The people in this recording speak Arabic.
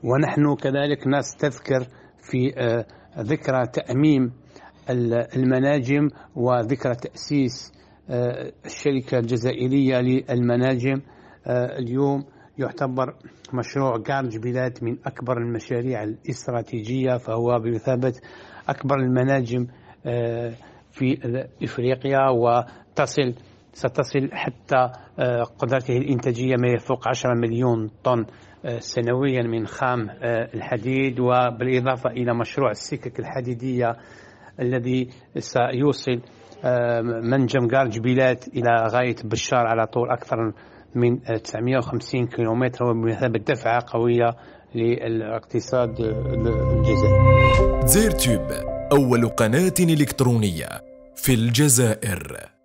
ونحن كذلك نستذكر في ذكرى تأميم المناجم وذكرى تأسيس الشركة الجزائرية للمناجم. اليوم يعتبر مشروع قارج بلاد من أكبر المشاريع الاستراتيجية، فهو بمثابة أكبر المناجم في إفريقيا، ستصل حتى قدرته الإنتاجية ما يفوق 10 مليون طن سنويا من خام الحديد، وبالإضافة إلى مشروع السكك الحديدية الذي سيوصل منجم قارج بلاد إلى غاية بشار على طول أكثر من 950 كيلومتر، وبمثابة دفعة قوية للاقتصاد الجزائري. دزايرتوب، أول قناة إلكترونية في الجزائر.